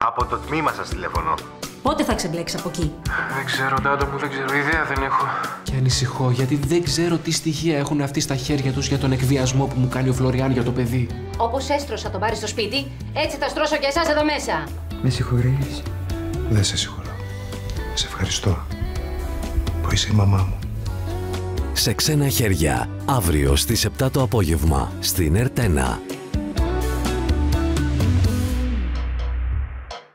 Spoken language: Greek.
Από το τμήμα σας τηλεφωνώ. Πότε θα ξεμπλέξεις από εκεί? Δεν ξέρω, Τάντο μου, δεν ξέρω. Ιδέα δεν έχω. Και ανησυχώ γιατί δεν ξέρω τι στοιχεία έχουν αυτοί στα χέρια τους για τον εκβιασμό που μου κάνει ο Φλωριάν για το παιδί. Όπως έστρωσα τον Πάρη στο σπίτι, έτσι θα στρώσω και εσάς εδώ μέσα. Με συγχωρείς? Δεν σε συγχωρώ. Σε ευχαριστώ που είσαι η μαμά μου. Σε ξένα χέρια, αύριο στις 7 το απόγευμα, στην Ερτένα.